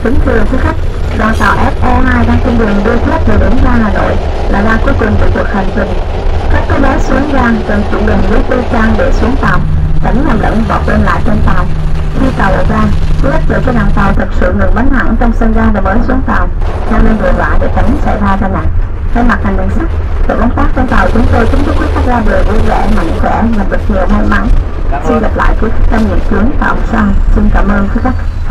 Kính thưa quý khách, đoàn tàu FE2 đang trên đường đưa khách từ điểm ga Hà Nội là ga cuối cùng của cuộc hành trình. Khách có vé xuống ga cần chủ đừng với tư trang để xuống tàu, tránh nhầm lẫn bọt lên lại trên tàu. Khi tàu ở ga, quý khách lựa cái đoàn tàu thực sự ngừng bánh hẳn trong sân ga rồi mới xuống tàu, theo lên ngược lại để tránh xảy ra tai nạn. Thay mặt ngành đường sắt, tổ công tác trên tàu chúng tôi kính chúc quý khách ra đường vui vẻ, mạnh khỏe, gặp được nhiều may mắn. Xin gặp lại quý khách trong những chuyến tàu sau. Xin cảm ơn quý khách.